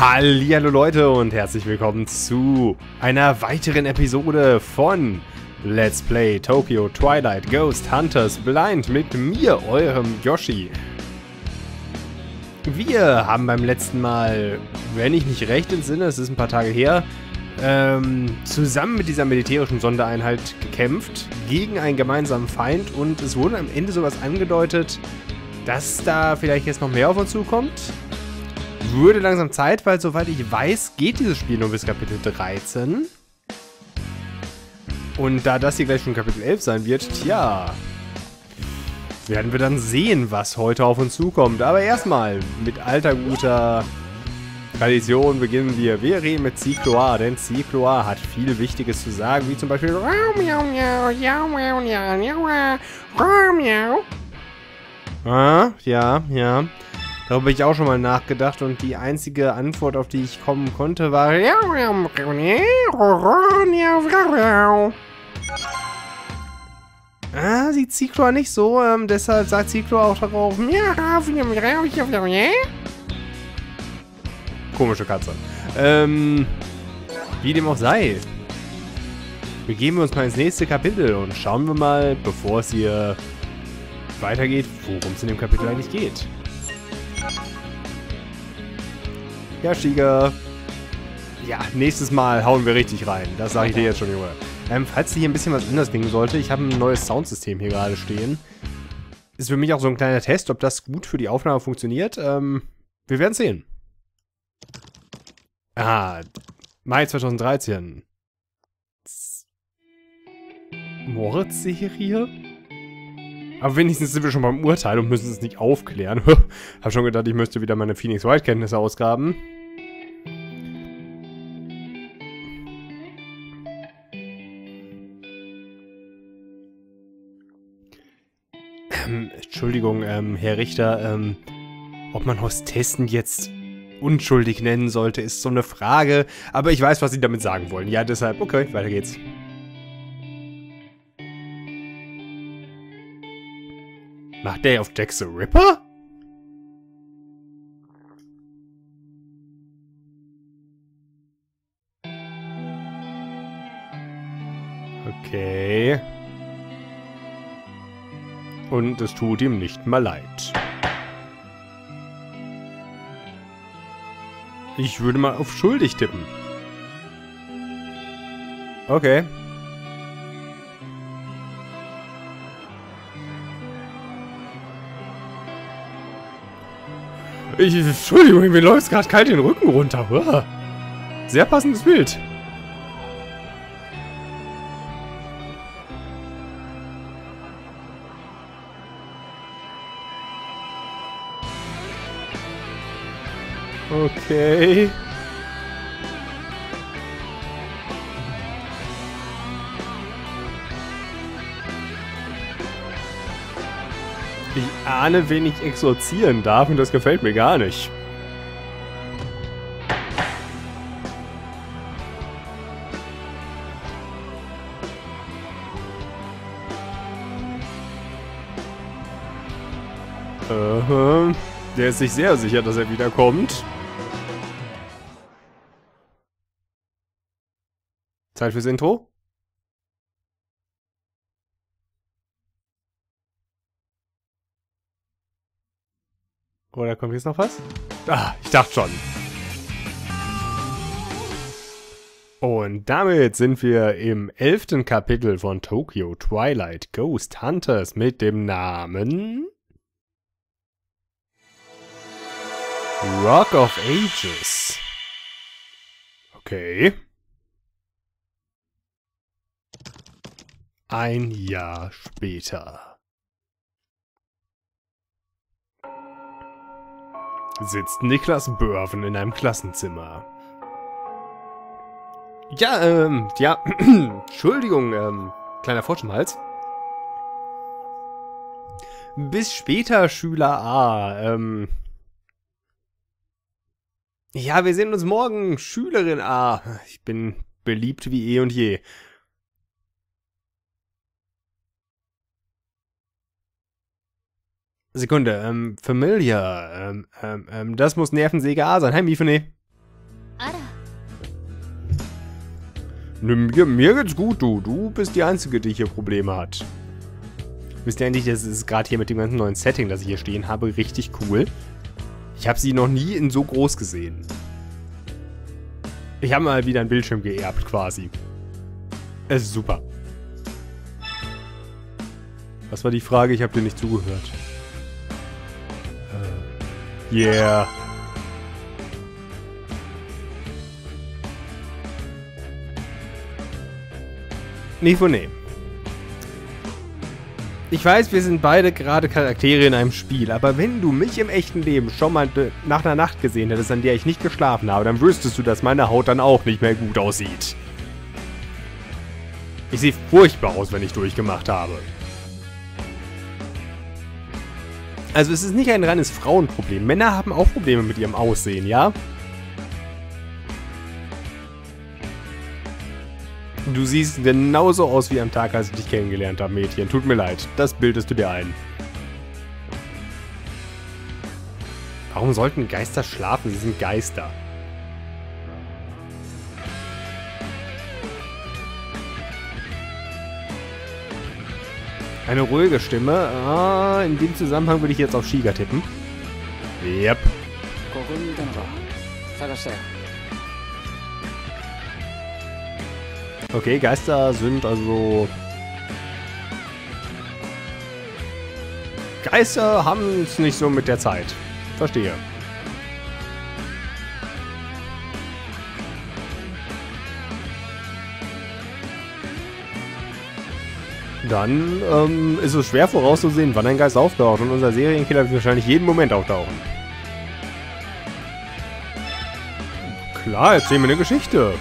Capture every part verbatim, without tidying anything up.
Hallihallo Leute und herzlich willkommen zu einer weiteren Episode von Let's Play Tokyo Twilight Ghost Hunters Blind mit mir, eurem Yoshi. Wir haben beim letzten Mal, wenn ich mich recht entsinne, es ist ein paar Tage her, ähm, zusammen mit dieser militärischen Sondereinheit gekämpft gegen einen gemeinsamen Feind und es wurde am Ende sowas angedeutet, dass da vielleicht jetzt noch mehr auf uns zukommt. Würde langsam Zeit, weil soweit ich weiß, geht dieses Spiel nur bis Kapitel dreizehn. Und da das hier gleich schon Kapitel elf sein wird, tja, werden wir dann sehen, was heute auf uns zukommt. Aber erstmal, mit alter guter Tradition beginnen wir. Wir reden mit Cycloa, denn Cycloa hat viel Wichtiges zu sagen, wie zum Beispiel Ah, ja, ja. Darüber habe ich auch schon mal nachgedacht und die einzige Antwort, auf die ich kommen konnte, war Ah, sieht Cycloa nicht so, ähm, deshalb sagt Cycloa auch darauf Komische Katze. Ähm, wie dem auch sei. Begeben wir uns mal ins nächste Kapitel und schauen wir mal, bevor es hier weitergeht, worum es in dem Kapitel eigentlich geht. Ja, Shiga. Ja, nächstes Mal hauen wir richtig rein. Das sage ich dir jetzt schon, Junge. Ähm, falls hier ein bisschen was anders klingen sollte, ich habe ein neues Soundsystem hier gerade stehen. Ist für mich auch so ein kleiner Test, ob das gut für die Aufnahme funktioniert. Ähm, wir werden sehen. Ah, Mai zweitausenddreizehn. Mordserie? Aber wenigstens sind wir schon beim Urteil und müssen es nicht aufklären. Hab schon gedacht, ich müsste wieder meine Phoenix Wright-Kenntnisse ausgraben. Ähm, Entschuldigung, ähm, Herr Richter, ähm, ob man Hostessen jetzt unschuldig nennen sollte, ist so eine Frage. Aber ich weiß, was Sie damit sagen wollen. Ja, deshalb, okay, weiter geht's. Macht der auf Jack the Ripper? Okay. Und es tut ihm nicht mal leid. Ich würde mal auf schuldig tippen. Okay. Ich, Entschuldigung, mir läuft gerade kalt den Rücken runter. Uah. Sehr passendes Bild. Okay. Ich ahne, wen ich exorzieren darf und das gefällt mir gar nicht. Uh-huh. Der ist sich sehr sicher, dass er wiederkommt. Zeit fürs Intro? Oder kommt jetzt noch was? Ah, ich dachte schon. Und damit sind wir im elften Kapitel von Tokyo Twilight Ghost Hunters mit dem Namen Rock of Ages. Okay. Ein Jahr später. Sitzt Niklas Börven in einem Klassenzimmer. Ja, ähm, ja, Entschuldigung, ähm, kleiner Frosch im Hals. Bis später, Schüler A, ähm... Ja, wir sehen uns morgen, Schülerin A. Ich bin beliebt wie eh und je. Sekunde, ähm, Familiar, ähm, ähm, ähm, das muss Nervensäge A sein. Hi, Mifune. Mir, mir geht's gut, du. Du bist die Einzige, die hier Probleme hat. Wisst ihr eigentlich, das ist gerade hier mit dem ganzen neuen Setting, das ich hier stehen habe, richtig cool. Ich habe sie noch nie in so groß gesehen. Ich habe mal wieder einen Bildschirm geerbt, quasi. Es ist super. Was war die Frage? Ich habe dir nicht zugehört. Uh, yeah. Nee von nee. Ich weiß, wir sind beide gerade Charaktere in einem Spiel, aber wenn du mich im echten Leben schon mal nach einer Nacht gesehen hättest, an der ich nicht geschlafen habe, dann wüsstest du, dass meine Haut dann auch nicht mehr gut aussieht. Ich sehe furchtbar aus, wenn ich durchgemacht habe. Also es ist nicht ein reines Frauenproblem. Männer haben auch Probleme mit ihrem Aussehen, ja? Du siehst genauso aus wie am Tag, als ich dich kennengelernt habe, Mädchen. Tut mir leid, das bildest du dir ein. Warum sollten Geister schlafen? Sie sind Geister. Eine ruhige Stimme. Ah, in dem Zusammenhang würde ich jetzt auf Shiga tippen. Yep. Okay, Geister sind also... Geister haben es nicht so mit der Zeit. Verstehe. Dann ähm, ist es schwer vorauszusehen, wann ein Geist auftaucht. Und unser Serienkiller wird wahrscheinlich jeden Moment auftauchen. Klar, erzähl mir eine Geschichte.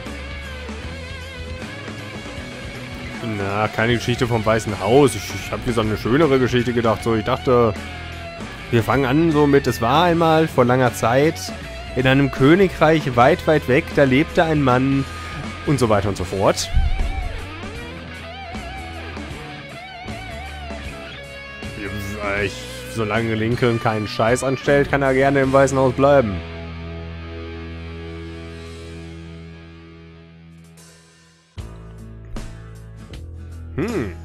Na, keine Geschichte vom Weißen Haus. Ich, ich habe mir so eine schönere Geschichte gedacht. So, ich dachte, wir fangen an so mit, es war einmal vor langer Zeit in einem Königreich weit, weit weg, da lebte ein Mann und so weiter und so fort. Ich, solange Lincoln keinen Scheiß anstellt, kann er gerne im Weißen Haus bleiben. Hm.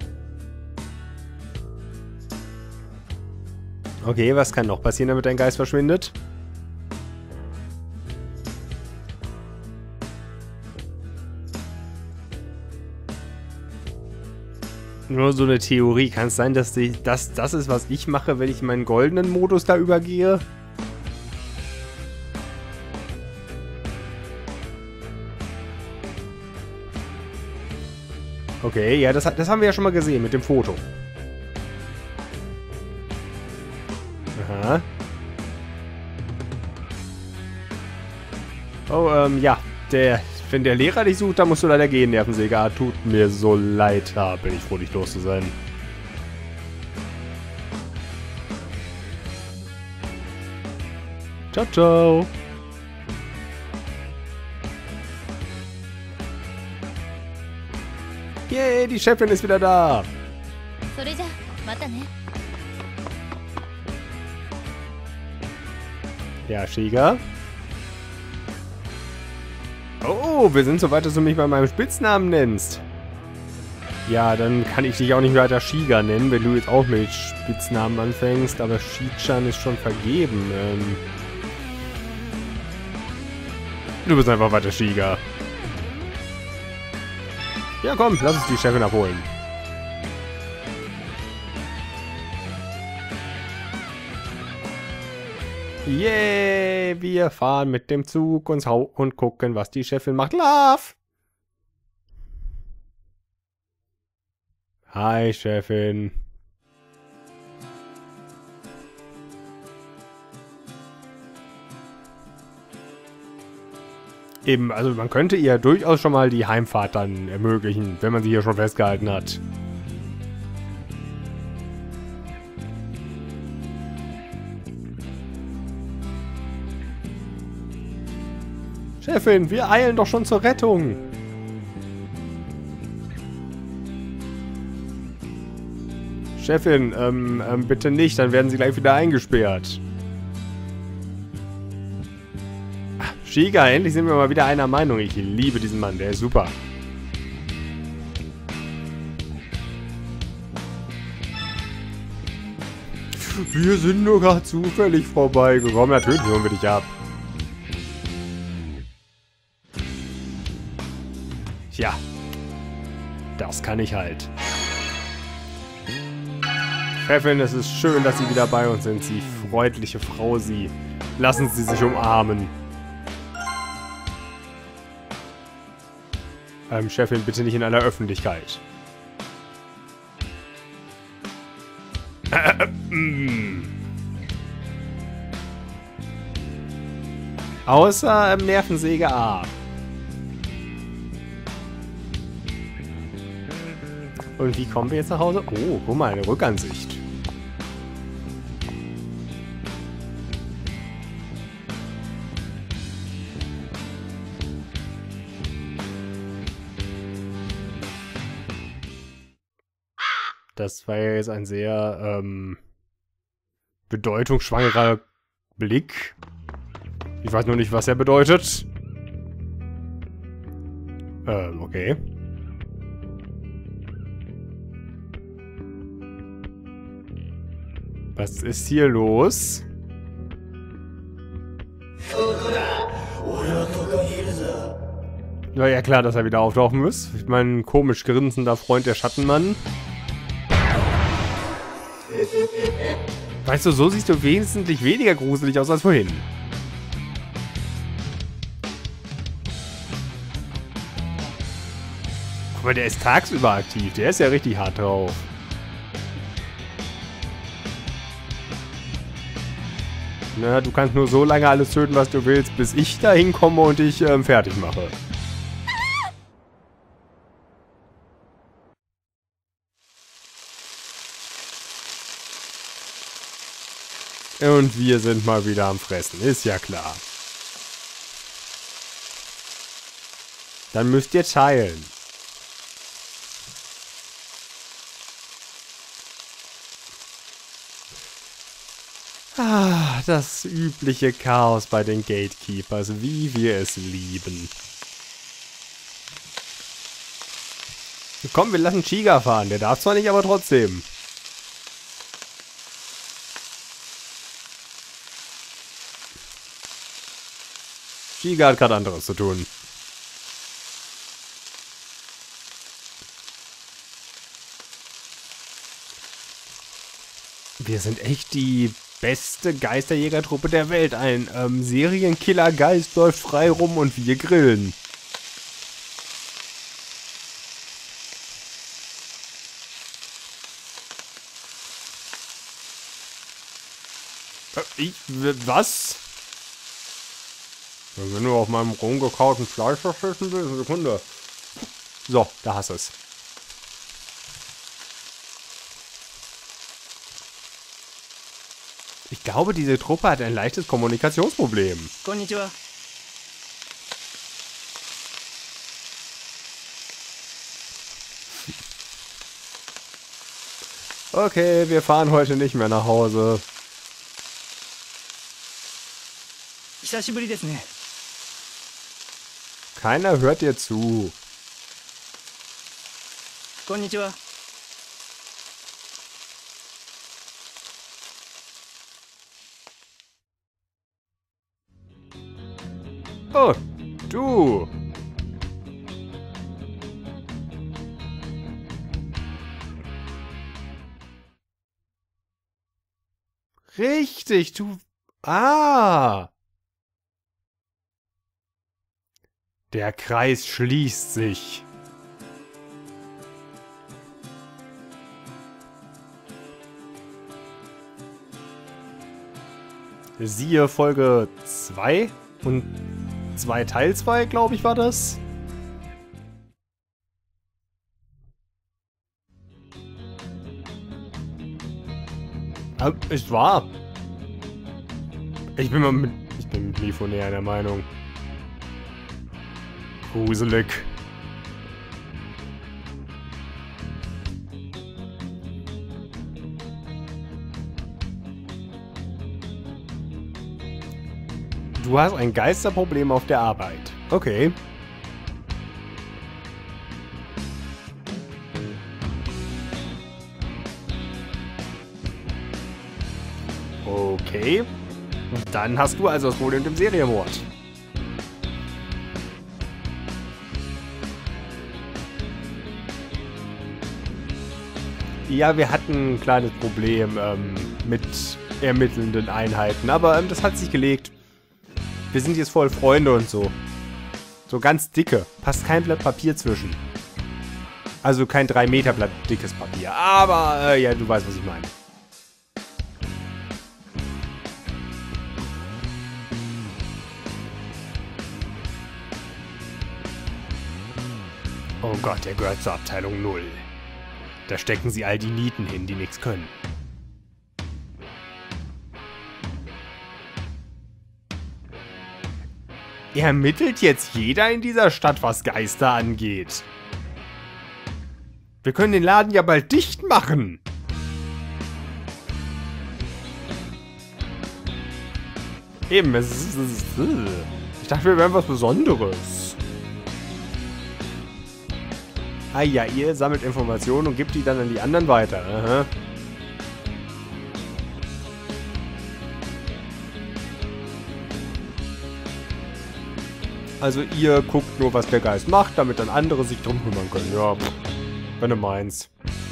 Okay, was kann noch passieren, damit dein Geist verschwindet? Nur so eine Theorie. Kann es sein, dass die, das, das ist, was ich mache, wenn ich meinen goldenen Modus da übergehe? Okay, ja, das, das haben wir ja schon mal gesehen mit dem Foto. Aha. Oh, ähm, ja. Der, wenn der Lehrer dich sucht, dann musst du leider gehen, Nervensäger. Tut mir so leid, da bin ich froh, dich los zu sein. Ciao, ciao. Yay, die Chefin ist wieder da. Ja, Shiga. Oh, wir sind so weit, dass du mich bei meinem Spitznamen nennst. Ja, dann kann ich dich auch nicht weiter Shiga nennen, wenn du jetzt auch mit Spitznamen anfängst. Aber Shichan ist schon vergeben. Ähm du bist einfach weiter Shiga. Ja, komm, lass uns die Chefin abholen. Yay, wir fahren mit dem Zug und, und gucken, was die Chefin macht. Love! Hi, Chefin. Eben, also man könnte ihr durchaus schon mal die Heimfahrt dann ermöglichen, wenn man sie hier schon festgehalten hat. Chefin, wir eilen doch schon zur Rettung. Chefin, ähm, ähm, bitte nicht, dann werden sie gleich wieder eingesperrt. Shiga, endlich sind wir mal wieder einer Meinung. Ich liebe diesen Mann, der ist super. Wir sind nur gerade zufällig vorbeigekommen. Natürlich holen wir dich ab. Tja. Das kann ich halt. Chefin, es ist schön, dass Sie wieder bei uns sind. Sie freundliche Frau, Sie. Lassen Sie sich umarmen. Ähm, Chefin, bitte nicht in aller Öffentlichkeit. Außer ähm, Nervensäge A. Und wie kommen wir jetzt nach Hause? Oh, guck mal, eine Rückansicht. Das war ja jetzt ein sehr ähm, bedeutungsschwangerer Blick. Ich weiß nur nicht, was er bedeutet. Ähm, okay. Was ist hier los? Na ja, klar, dass er wieder auftauchen muss. Mein komisch grinsender Freund, der Schattenmann. Weißt du, so siehst du wesentlich weniger gruselig aus als vorhin. Guck mal, der ist tagsüber aktiv. Der ist ja richtig hart drauf. Na, du kannst nur so lange alles töten, was du willst, bis ich da hinkomme und dich ähm, fertig mache. Und wir sind mal wieder am Fressen, ist ja klar. Dann müsst ihr teilen. Ah, das übliche Chaos bei den Gatekeepers, wie wir es lieben. Komm, wir lassen Shiga fahren. Der darf zwar nicht, aber trotzdem. Shiga hat gerade anderes zu tun. Wir sind echt die beste Geisterjägertruppe der Welt. Ein ähm, Serienkiller-Geist läuft frei rum und wir grillen. Äh, ich, was? Wenn wir nur auf meinem rumgekauten Fleisch verschissen will, eine Sekunde. So, da hast du es. Ich glaube, diese Truppe hat ein leichtes Kommunikationsproblem. Konnichiwa. Okay, wir fahren heute nicht mehr nach Hause. Hisashiburi desu ne. Keiner hört dir zu. Konnichiwa. Oh, du. Richtig, du. Ah. Der Kreis schließt sich. Siehe Folge zwei und zwei Teil zwei, glaube ich, war das. Ah, ist wahr. Ich bin mal mit, ich bin mit Lifonär der Meinung. Gruselig. Du hast ein Geisterproblem auf der Arbeit. Okay. Okay. Dann hast du also das Problem mit dem Serienmord. Ja, wir hatten ein kleines Problem ähm, mit ermittelnden Einheiten, aber ähm, das hat sich gelegt. Wir sind jetzt voll Freunde und so. So ganz dicke. Passt kein Blatt Papier zwischen. Also kein drei Meter Blatt dickes Papier. Aber, äh, ja, du weißt, was ich meine. Oh Gott, der gehört zur Abteilung null. Da stecken sie all die Nieten hin, die nichts können. Ermittelt jetzt jeder in dieser Stadt, was Geister angeht. Wir können den Laden ja bald dicht machen. Eben, es ist, es ist, ich dachte, wir wären was Besonderes. Ah ja, ihr sammelt Informationen und gebt die dann an die anderen weiter. Aha. Also ihr guckt nur, was der Geist macht, damit dann andere sich drum kümmern können. Ja, pff, wenn du meinst.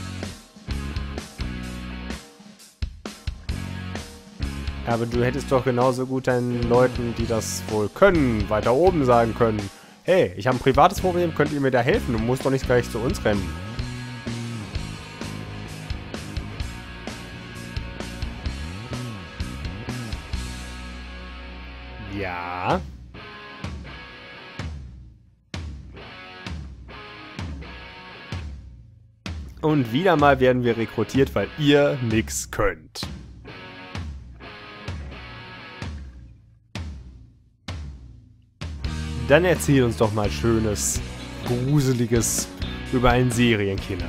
Aber du hättest doch genauso gut deinen Leuten, die das wohl können, weiter oben sagen können. Hey, ich habe ein privates Problem, könnt ihr mir da helfen? Du musst doch nicht gleich zu uns rennen. Ja. Und wieder mal werden wir rekrutiert, weil ihr nix könnt. Dann erzähl uns doch mal Schönes, Gruseliges über einen Serienkiller.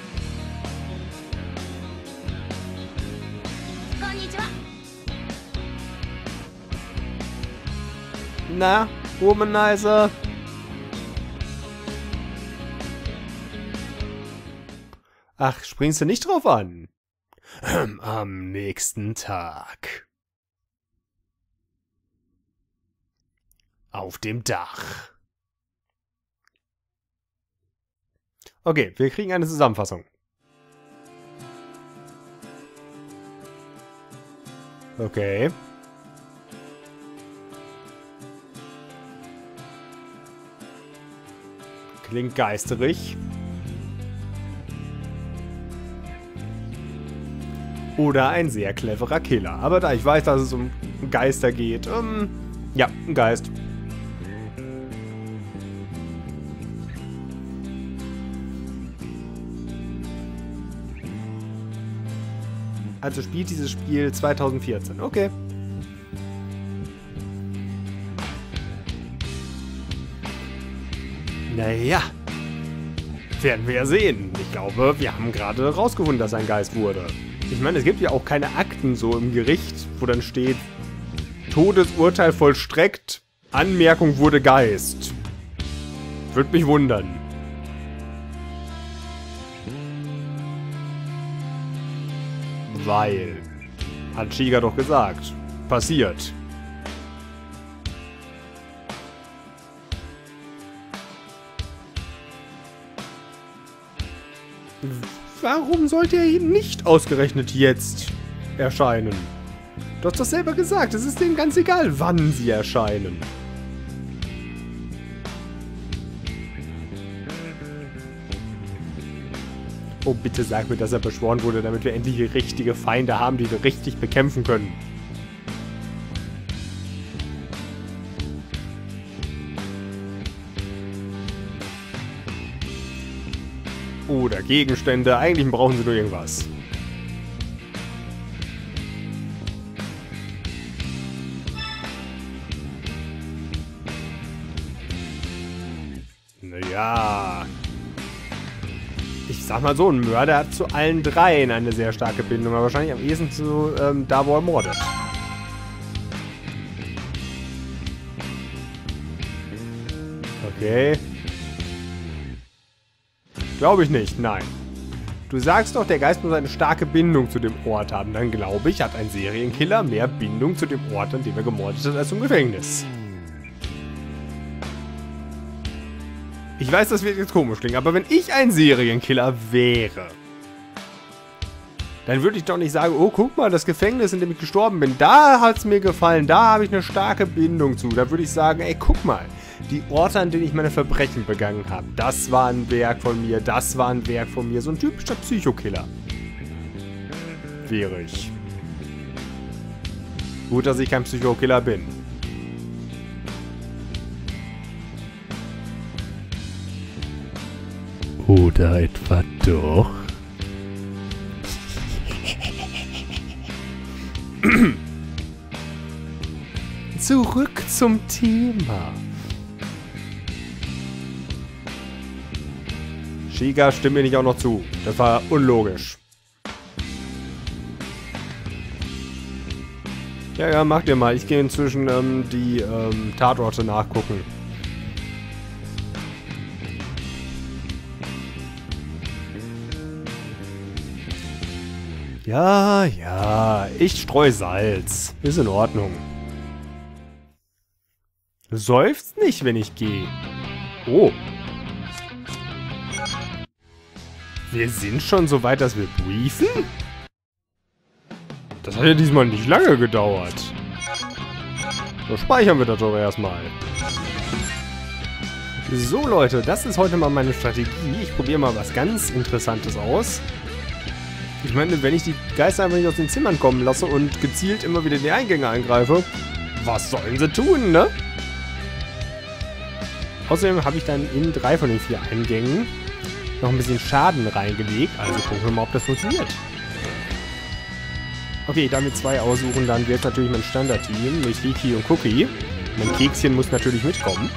Na, Womanizer? Ach, springst du nicht drauf an? Am nächsten Tag. Auf dem Dach. Okay, wir kriegen eine Zusammenfassung. Okay. Klingt geisterig. Oder ein sehr cleverer Killer. Aber da ich weiß, dass es um Geister geht, ähm, ja, ein Geist. Also spielt dieses Spiel zweitausendvierzehn. Okay. Naja. Werden wir ja sehen. Ich glaube, wir haben gerade rausgefunden, dass er ein Geist wurde. Ich meine, es gibt ja auch keine Akten so im Gericht, wo dann steht, Todesurteil vollstreckt, Anmerkung wurde Geist. Würde mich wundern. Weil, hat Shiga doch gesagt, passiert. Warum sollte er nicht ausgerechnet jetzt erscheinen? Du hast doch selber gesagt, es ist denen ganz egal, wann sie erscheinen. Oh, bitte sag mir, dass er beschworen wurde, damit wir endlich richtige Feinde haben, die wir richtig bekämpfen können. Oder Gegenstände. Eigentlich brauchen sie nur irgendwas. Naja. Ich sag mal so, ein Mörder hat zu allen dreien eine sehr starke Bindung, aber wahrscheinlich am ehesten zu ähm, da, wo er mordet. Okay. Glaube ich nicht, nein. Du sagst doch, der Geist muss eine starke Bindung zu dem Ort haben. Dann glaube ich, hat ein Serienkiller mehr Bindung zu dem Ort, an dem er gemordet hat, als zum Gefängnis. Ich weiß, das wird jetzt komisch klingen, aber wenn ich ein Serienkiller wäre, dann würde ich doch nicht sagen, oh, guck mal, das Gefängnis, in dem ich gestorben bin, da hat es mir gefallen, da habe ich eine starke Bindung zu. Da würde ich sagen, ey, guck mal, die Orte, an denen ich meine Verbrechen begangen habe, das war ein Werk von mir, das war ein Werk von mir. So ein typischer Psychokiller wäre ich. Gut, dass ich kein Psychokiller bin. Oder etwa doch? Zurück zum Thema. Shiga, stimmt mir nicht auch noch zu. Das war unlogisch. Ja, ja, macht ihr mal. Ich gehe inzwischen ähm, die ähm, Tatorte nachgucken. Ja, ja, ich streu Salz. Ist in Ordnung. Du seufzt nicht, wenn ich gehe. Oh. Wir sind schon so weit, dass wir briefen? Das hat ja diesmal nicht lange gedauert. So, speichern wir das doch erstmal. So, Leute, das ist heute mal meine Strategie. Ich probiere mal was ganz Interessantes aus. Ich meine, wenn ich die Geister einfach nicht aus den Zimmern kommen lasse und gezielt immer wieder die Eingänge angreife, was sollen sie tun, ne? Außerdem habe ich dann in drei von den vier Eingängen noch ein bisschen Schaden reingelegt. Also gucken wir mal, ob das funktioniert. Okay, damit zwei aussuchen, dann wird natürlich mein Standardteam mit Hiki und Cookie. Mein Kekschen muss natürlich mitkommen.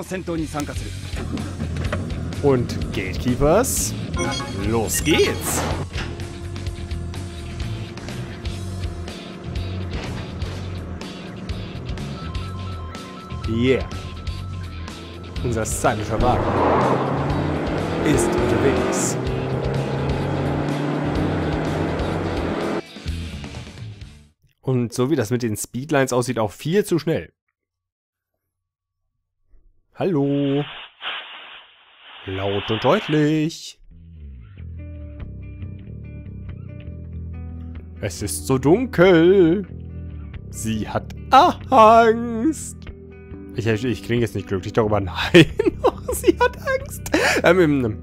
Und Gatekeepers. Los geht's! Yeah. Unser stylischer Wagen ist unterwegs. Und so wie das mit den Speedlines aussieht, auch viel zu schnell. Hallo. Laut und deutlich. Es ist so dunkel. Sie hat Angst. Ich, ich, ich klinge jetzt nicht glücklich darüber. Nein. Oh, sie hat Angst. Ähm, ähm.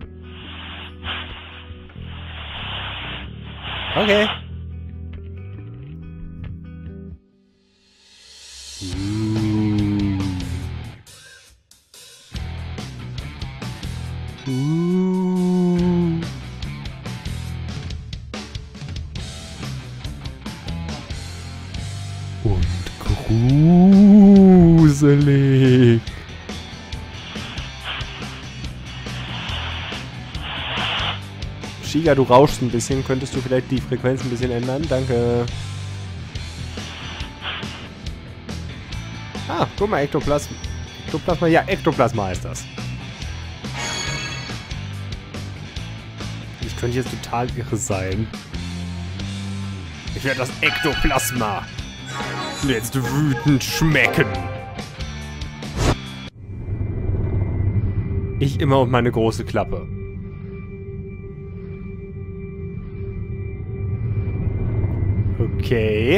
Okay. Uh. Uh. Und gruselig. Shiga, du rauschst ein bisschen. Könntest du vielleicht die Frequenz ein bisschen ändern? Danke. Ah, guck mal, Ektoplasma. Ektoplasma, ja, Ektoplasma heißt das. Ich könnte jetzt total irre sein. Ich werde das Ektoplasma jetzt wütend schmecken. Ich immer und meine große Klappe. Okay.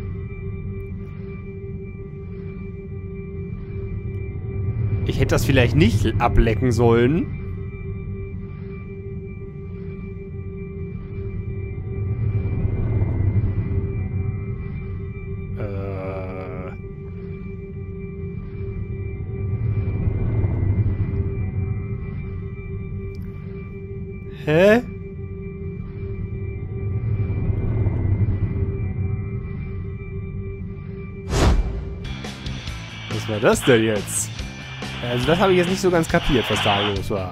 Ich hätte das vielleicht nicht ablecken sollen. Äh. Hä? Was war das denn jetzt? Also das habe ich jetzt nicht so ganz kapiert, was da los war.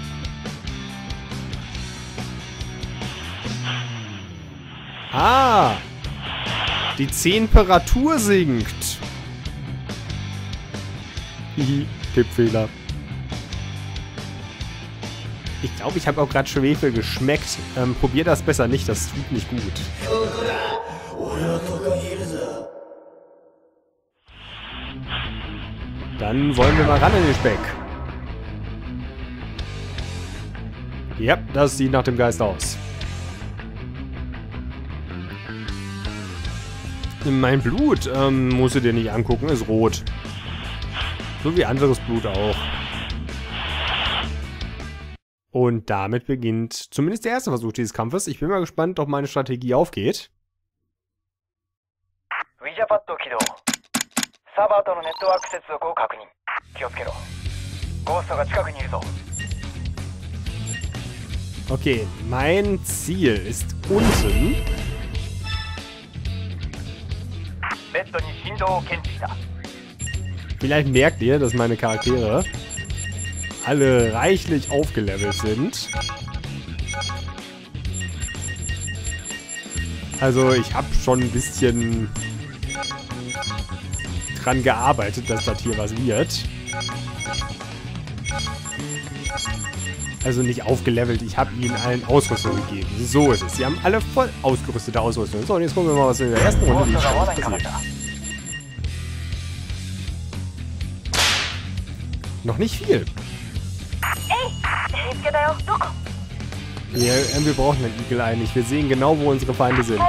Ah! Die Temperatur sinkt. Hihi, Tippfehler. Ich glaube, ich habe auch gerade Schwefel geschmeckt. Ähm, probier das besser nicht, das tut nicht gut. Dann wollen wir mal ran in den Speck. Ja, das sieht nach dem Geist aus. Mein Blut, ähm, musst du dir nicht angucken, ist rot. So wie anderes Blut auch. Und damit beginnt zumindest der erste Versuch dieses Kampfes. Ich bin mal gespannt, ob meine Strategie aufgeht. Okay, mein Ziel ist unten. Vielleicht merkt ihr, dass meine Charaktere alle reichlich aufgelevelt sind. Also ich habe schon ein bisschen dran gearbeitet, dass das hier was wird. Also nicht aufgelevelt, ich habe ihnen allen Ausrüstung gegeben. So ist es. Sie haben alle voll ausgerüstete Ausrüstung. So, und jetzt gucken wir mal, was in der ersten Runde passiert. Noch nicht viel. Wir, äh, wir brauchen den Igel eigentlich. Wir sehen genau, wo unsere Feinde sind.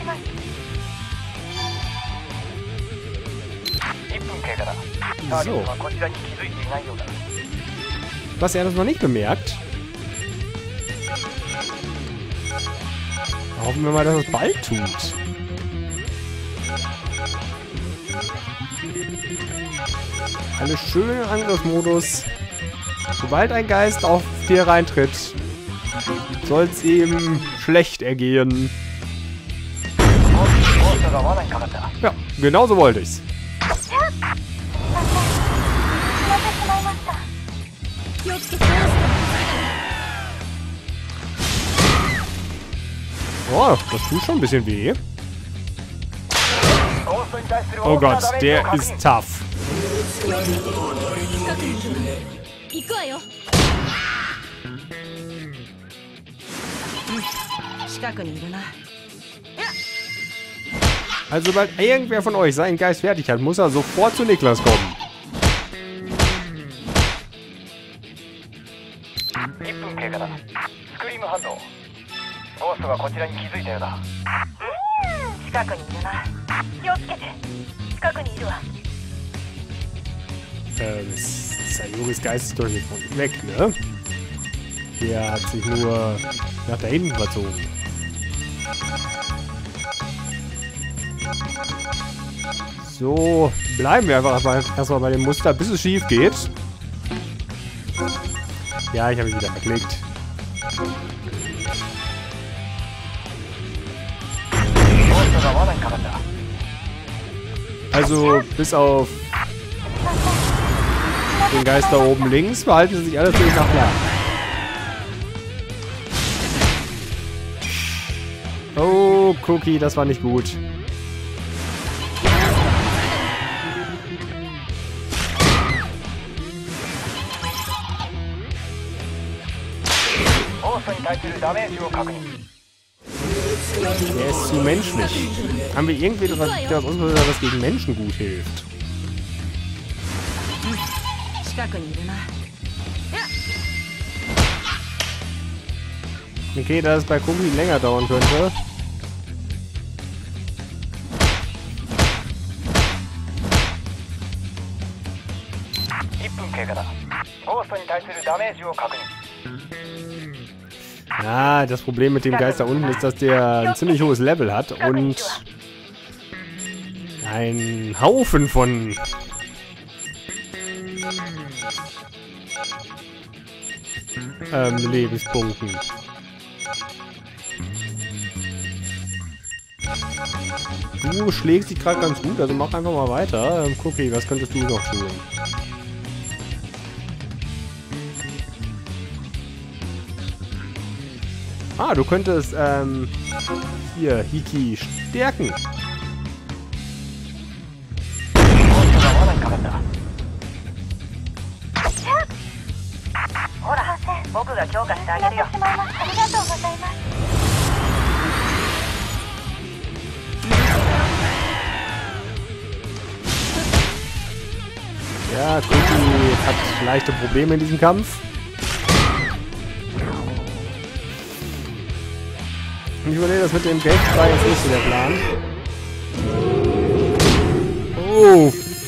So. Was, er das noch nicht bemerkt? Hoffen wir mal, dass es bald tut. Alles schön im Angriffsmodus. Sobald ein Geist auf dir reintritt, soll es ihm schlecht ergehen. Ja, genau so wollte ich's. Oh, das tut schon ein bisschen weh. Oh Gott, der ist tough. Also sobald irgendwer von euch seinen Geist fertig hat, muss er sofort zu Niklas kommen. Ähm, Sayuris Geist ist doch nicht von weg, ne? Der hat sich nur nach da hinten verzogen. So, bleiben wir einfach mal erstmal bei dem Muster, bis es schief geht. Ja, ich habe mich wieder verklickt. Also, bis auf den Geist da oben links verhalten sie sich alle völlig nach Plan. Oh, Cookie, das war nicht gut. Der ist zu menschlich. Haben wir irgendwie was, was uns was gegen Menschen gut hilft? Okay, da es bei Cookie länger dauern könnte. Ja, das Problem mit dem Geist da unten ist, dass der ein ziemlich hohes Level hat und ein Haufen von ähm, Lebenspunkten. Du schlägst dich gerade ganz gut, also mach einfach mal weiter. Ähm, Cookie, was könntest du noch tun? Ah, du könntest, ähm, hier, Hiki stärken. 僕が強化してあげるよ。ありがとうございます。 Ja, Cookie hat leichte Probleme in diesem Kampf. Ich überlege, das mit dem Geld war jetzt nicht so der Plan. Oh!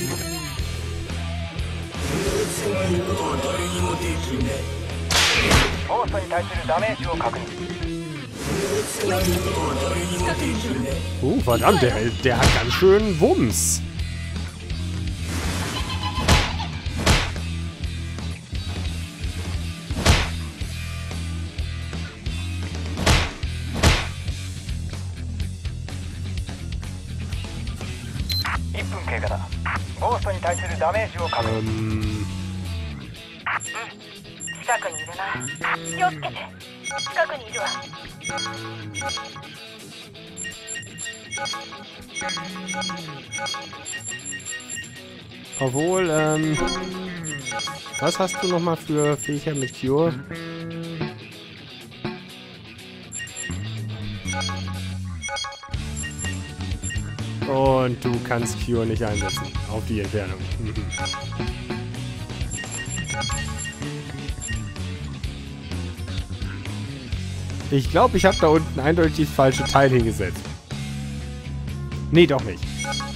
Oh, verdammt, der, der hat ganz schön Wumms. Ähm... 近くにいるな。気をつけて。近くにいるわ。 Obwohl, ähm... was hast du nochmal für Fähigkeit mit Cure? Und du kannst Cure nicht einsetzen. Auf die Entfernung. Mhm. Ich glaube, ich habe da unten eindeutig das falsche Teil hingesetzt. Nee, doch nicht.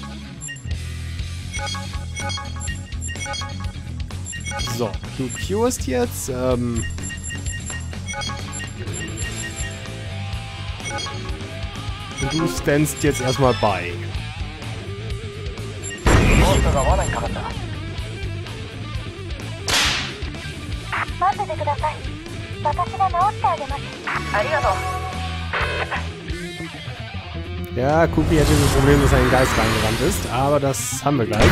So, du curest jetzt. Ähm... Und du standst jetzt erstmal bei. Ja, Cookie hätte das Problem, dass ein Geist reingerannt ist, aber das haben wir gleich.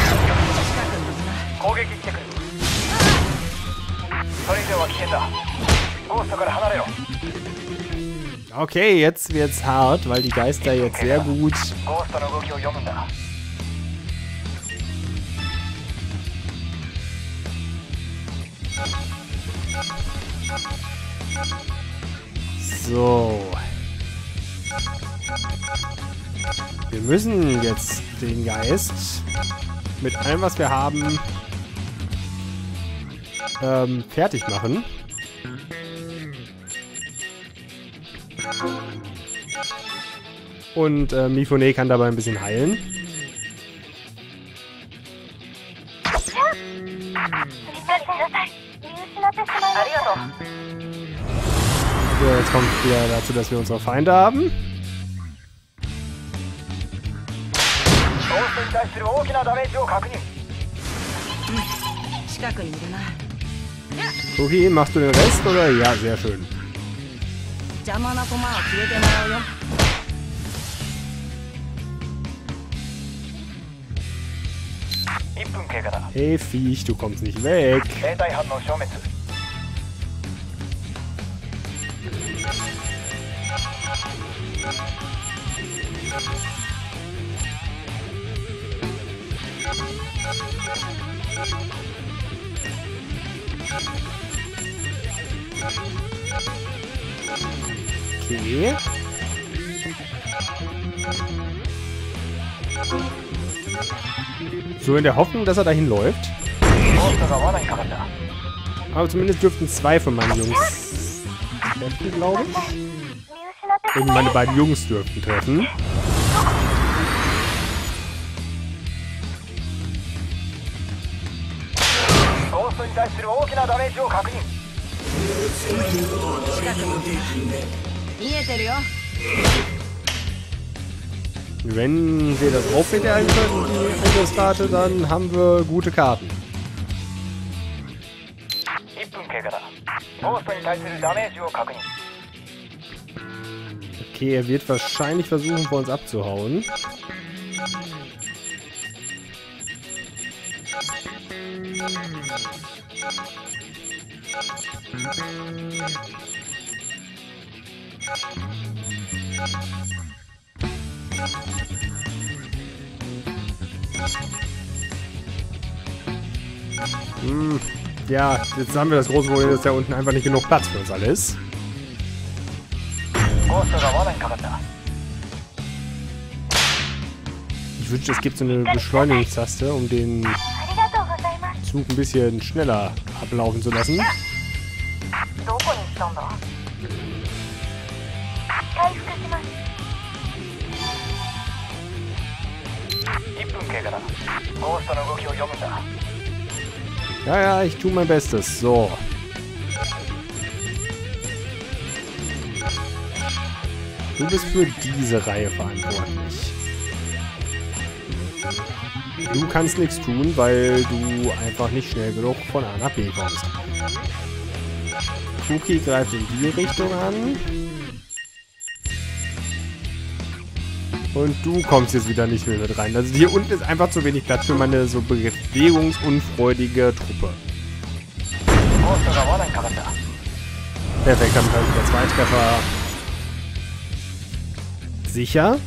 Okay, jetzt wird's hart, weil die Geister jetzt sehr gut so. Wir müssen jetzt den Geist mit allem, was wir haben, ähm, fertig machen. Und äh, Mifune kann dabei ein bisschen heilen. So, jetzt kommt es wieder dazu, dass wir unsere Feinde haben. Okay, machst du den Rest oder? Ja, sehr schön. Hey Viech, du kommst nicht weg. Okay. So in der Hoffnung, dass er dahin läuft. Aber zumindest dürften zwei von meinen Jungs treffen, glaube ich. Und meine beiden Jungs dürften treffen. Wenn wir das aufrechterhalten können, die Angriffsrate, dann haben wir gute Karten. Okay, er wird wahrscheinlich versuchen, vor uns abzuhauen. Hm, Ja, jetzt haben wir das große Problem, dass da unten einfach nicht genug Platz für uns alle ist. Ich wünschte, es gibt so eine Beschleunigungstaste, um den ありがとうございます。 Zug ein bisschen schneller ablaufen zu lassen. どこに行ったんだ。回復します。いっぷん経過だ。ゴーストの動きを読むんだ。 Ja, ja, ich tue mein Bestes. So. Du bist für diese Reihe verantwortlich. Du kannst nichts tun, weil du einfach nicht schnell genug von A nach B kommst. Kuki greift in die Richtung an. Und du kommst jetzt wieder nicht mehr mit rein. Also hier unten ist einfach zu wenig Platz für meine so bewegungsunfreudige Truppe. Perfekt, damit habe ich wieder zwei Treffer. Sicher.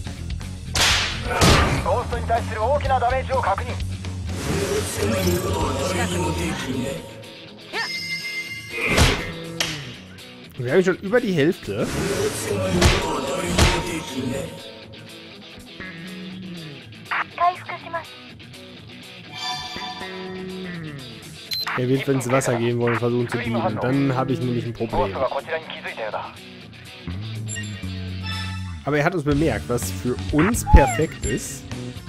Wir haben schon über die Hälfte. Er wird ins Wasser gehen wollen und versuchen zu biegen. Dann habe ich nämlich ein Problem. Aber er hat uns bemerkt, was für uns perfekt ist.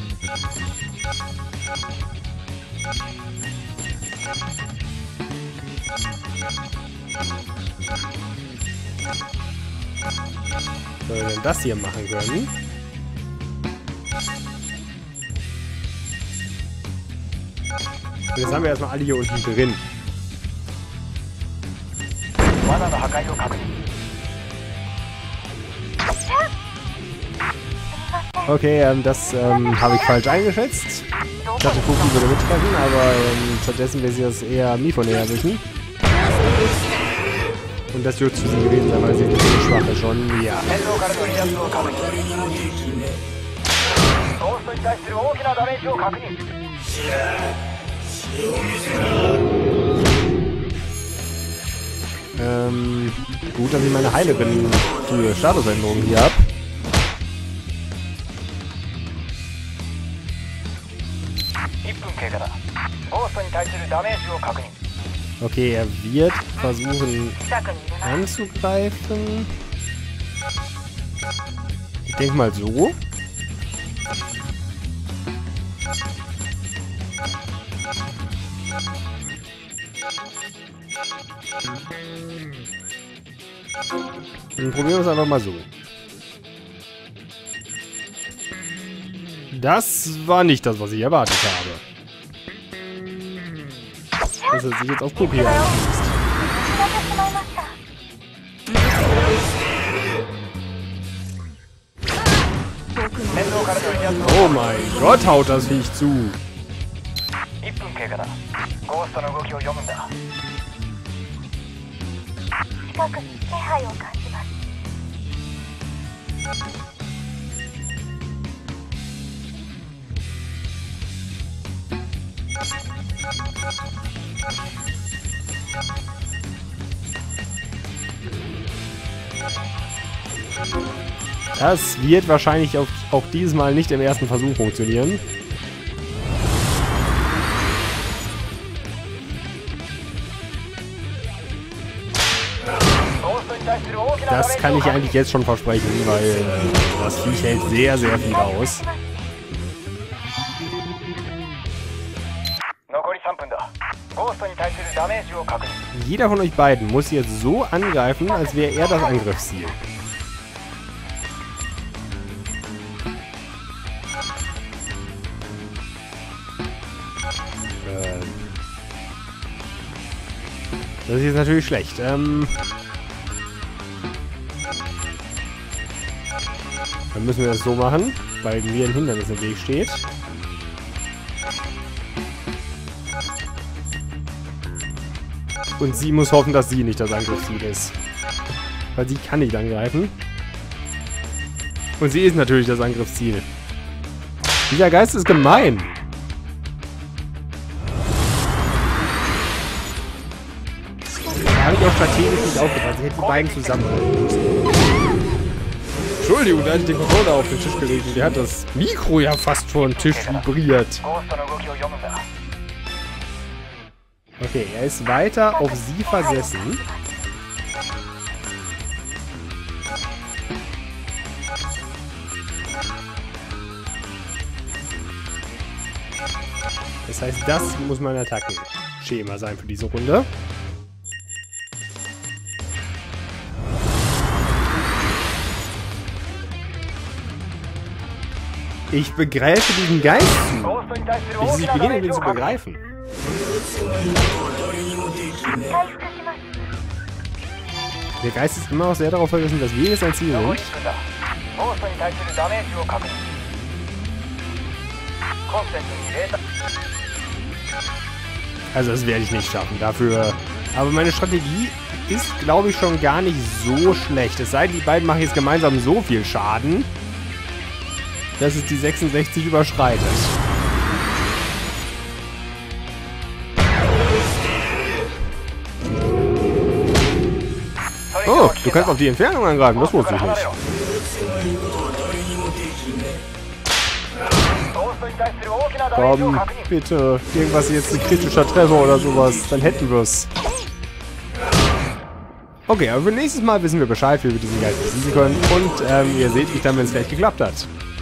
Wenn wir denn das hier machen können. Und jetzt haben wir erstmal alle hier unten drin. Okay, ähm, das ähm, habe ich falsch eingeschätzt. Ich dachte, Kuki würde mitrennen, aber ähm, stattdessen wäre sie das eher Mifune erwischen. Und das wird zu sie gewesen sein, weil sie ist so schwach ist schon. Ja. Ähm, gut, dass ich meine Heilerin für Statusänderungen hier habe. Okay, er wird versuchen anzugreifen. Ich denke mal so. Dann probieren wir es einfach mal so. Das war nicht das, was ich erwartet habe. Dass er sich jetzt auf Kuki einschießt. Oh mein Gott, haut das Viech zu. Das wird wahrscheinlich auch, auch dieses Mal nicht im ersten Versuch funktionieren. Das kann ich eigentlich jetzt schon versprechen, weil äh, das Viech hält sehr, sehr viel aus. Jeder von euch beiden muss jetzt so angreifen, als wäre er das Angriffsziel. Ähm das ist jetzt natürlich schlecht. Ähm Dann müssen wir das so machen, weil mir ein Hindernis im Weg steht. Und sie muss hoffen, dass sie nicht das Angriffsziel ist. Weil sie kann nicht angreifen. Und sie ist natürlich das Angriffsziel. Dieser Geist ist gemein. habe ich auch strategisch nicht aufgepasst. Ich hätte die beiden zusammenhalten müssen. Entschuldigung, da hatte ich den Controller auf den Tisch gelegt und der hat das Mikro ja fast vor den Tisch vibriert. Okay, er ist weiter auf sie versessen. Das heißt, das muss mein Attackenschema sein für diese Runde. Ich begreife diesen Geist. Ich, ich beginne ihn zu begreifen. Der Geist ist immer noch sehr darauf vergessen, dass wir jetzt ein Ziel sind. Also das werde ich nicht schaffen. Dafür. Aber meine Strategie ist, glaube ich, schon gar nicht so schlecht. Es sei denn, die beiden machen jetzt gemeinsam so viel Schaden, dass es die sechsundsechzig überschreitet. Oh, du kannst auf die Entfernung angreifen. Das wusste ich nicht. Komm, bitte. Irgendwas jetzt ein kritischer Treffer oder sowas. Dann hätten wir es. Okay, aber für nächstes Mal wissen wir Bescheid, wie wir diesen Geist besiegen können. Und ähm, ihr seht mich dann, wenn es gleich geklappt hat.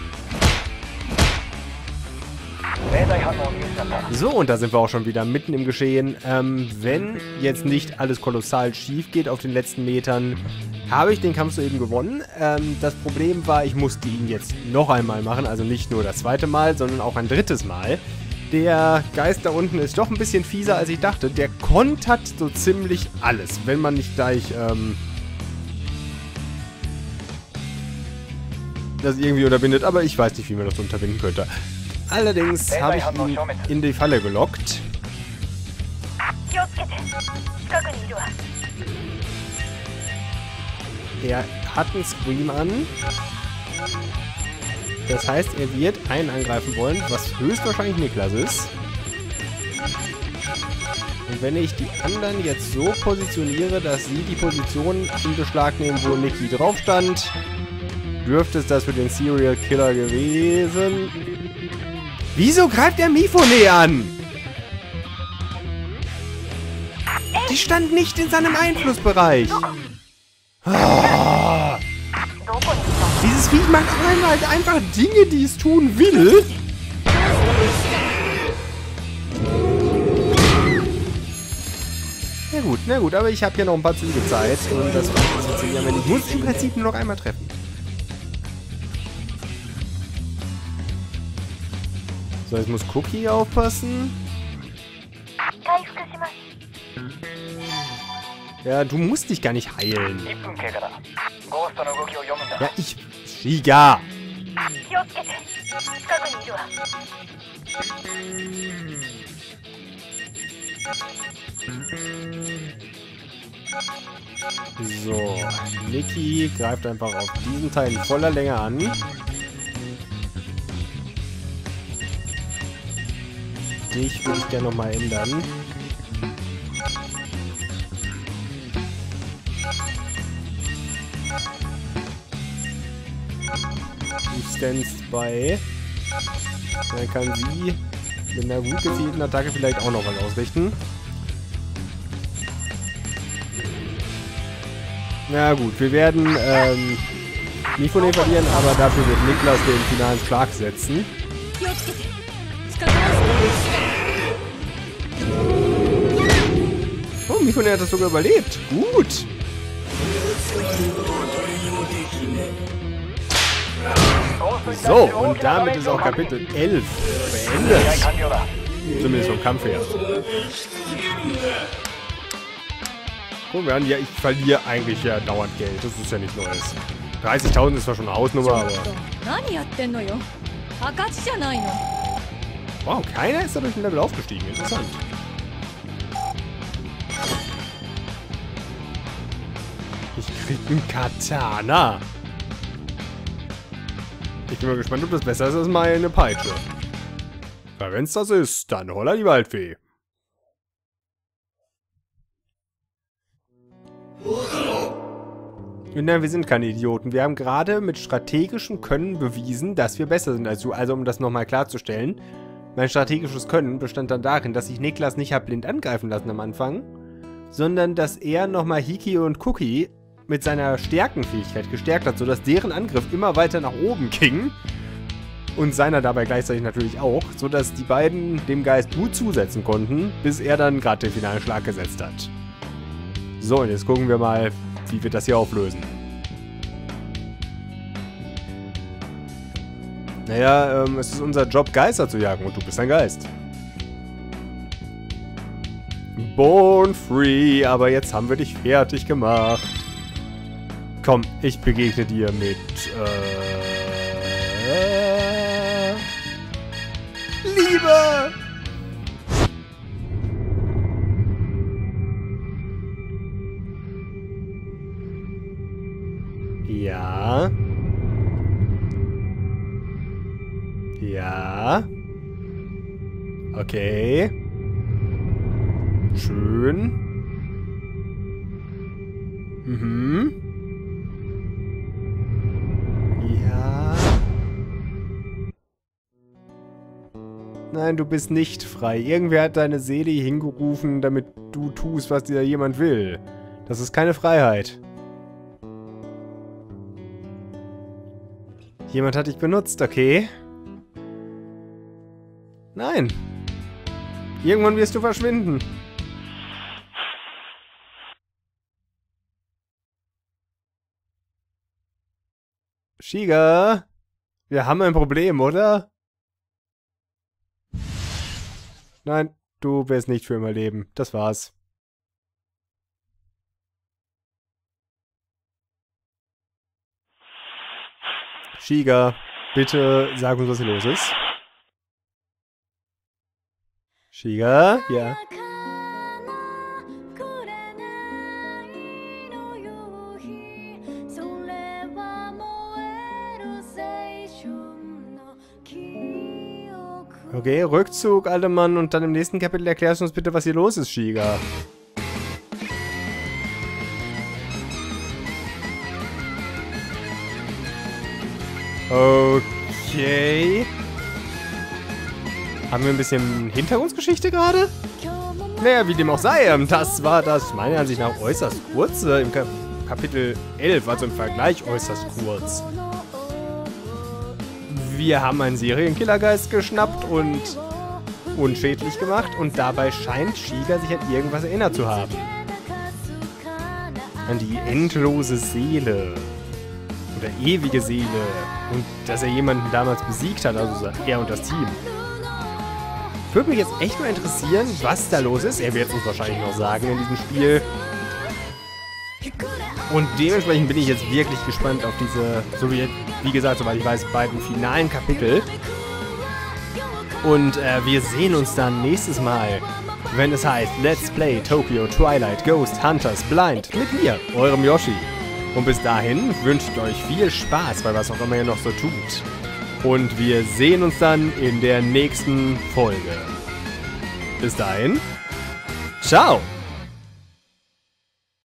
So, und da sind wir auch schon wieder mitten im Geschehen. Ähm, wenn jetzt nicht alles kolossal schief geht auf den letzten Metern, habe ich den Kampf soeben gewonnen. Ähm, das Problem war, ich musste ihn jetzt noch einmal machen. Also nicht nur das zweite Mal, sondern auch ein drittes Mal. Der Geist da unten ist doch ein bisschen fieser, als ich dachte. Der kontert so ziemlich alles, wenn man nicht gleich ähm, das irgendwie unterbindet. Aber ich weiß nicht, wie man das unterbinden könnte. Allerdings habe ich ihn in die Falle gelockt. Er hat einen Scream an. Das heißt, er wird einen angreifen wollen, was höchstwahrscheinlich Niklas ist. Und wenn ich die anderen jetzt so positioniere, dass sie die Position in Beschlag nehmen, wo Niki drauf stand, dürfte es das für den Serial Killer gewesen. Wieso greift er Mifune an? Die stand nicht in seinem Einflussbereich. Oh. Dieses Viech macht einmal einfach Dinge, die es tun will. Na gut, na gut, aber ich habe hier noch ein paar Züge Zeit. Und das funktioniert, wenn ich muss im Prinzip nur noch einmal treffen. So, jetzt muss Cookie aufpassen. Ja, du musst dich gar nicht heilen. Ja, ich... Shiga! So, Niki greift einfach auf diesen Teil in voller Länge an. Dich würde ich gerne nochmal ändern. Du standst bei. Dann kann sie mit einer gut gezielten Attacke vielleicht auch noch was ausrichten. Na gut, wir werden ähm, Mifune verlieren, aber dafür wird Niklas den finalen Schlag setzen. Oh, Mifune hat das sogar überlebt. Gut. So, und damit ist auch Kapitel elf beendet. Zumindest vom Kampf her. Guck mal an, ja, ich verliere eigentlich ja dauernd Geld. Das ist ja nichts Neues. dreißigtausend ist zwar schon eine Hausnummer, aber... Wow, keiner ist da durch ein Level aufgestiegen. Interessant. Ich krieg einen Katana. Ich bin mal gespannt, ob das besser ist als meine Peitsche. Weil wenn es das ist, dann holla die Waldfee. Nein, wir sind keine Idioten. Wir haben gerade mit strategischem Können bewiesen, dass wir besser sind als du. Also, um das nochmal klarzustellen, mein strategisches Können bestand dann darin, dass ich Niklas nicht hab blind angreifen lassen am Anfang, sondern dass er nochmal Hiki und Cookie mit seiner Stärkenfähigkeit gestärkt hat, sodass deren Angriff immer weiter nach oben ging. Und seiner dabei gleichzeitig natürlich auch, sodass die beiden dem Geist gut zusetzen konnten, bis er dann gerade den finalen Schlag gesetzt hat. So, und jetzt gucken wir mal, wie wir das hier auflösen. Naja, ähm, es ist unser Job, Geister zu jagen und du bist ein Geist. Born free, aber jetzt haben wir dich fertig gemacht. Komm, ich begegne dir mit, äh... Liebe! Ja. Ja. Okay. Schön. Mhm. Ja. Nein, du bist nicht frei. Irgendwer hat deine Seele hier hingerufen, damit du tust, was dir jemand will. Das ist keine Freiheit. Jemand hat dich benutzt, okay? Nein. Irgendwann wirst du verschwinden. Shiga, wir haben ein Problem, oder? Nein, du wirst nicht für immer leben. Das war's. Shiga, bitte sag uns, was hier los ist. Shiga, ja. Okay, Rückzug, alter Mann, und dann im nächsten Kapitel erklärst du uns bitte, was hier los ist, Shiga. Okay. Haben wir ein bisschen Hintergrundgeschichte gerade? Naja, wie dem auch sei, das war das meiner Ansicht nach äußerst kurz. Im Kap Kapitel elf, also im Vergleich äußerst kurz. Wir haben einen Serienkillergeist geschnappt und unschädlich gemacht und dabei scheint Shiga sich an irgendwas erinnert zu haben. An die endlose Seele. Oder ewige Seele. Und dass er jemanden damals besiegt hat, also er und das Team. Würde mich jetzt echt mal interessieren, was da los ist. Er wird es uns wahrscheinlich noch sagen in diesem Spiel. Und dementsprechend bin ich jetzt wirklich gespannt auf diese, so wie, wie gesagt, soweit ich weiß, beiden finalen Kapitel. Und äh, wir sehen uns dann nächstes Mal, wenn es heißt Let's Play Tokyo Twilight Ghost Hunters Blind mit mir, eurem Yoshi. Und bis dahin wünsche ich euch viel Spaß bei was auch immer ihr noch so tut. Und wir sehen uns dann in der nächsten Folge. Bis dahin, ciao!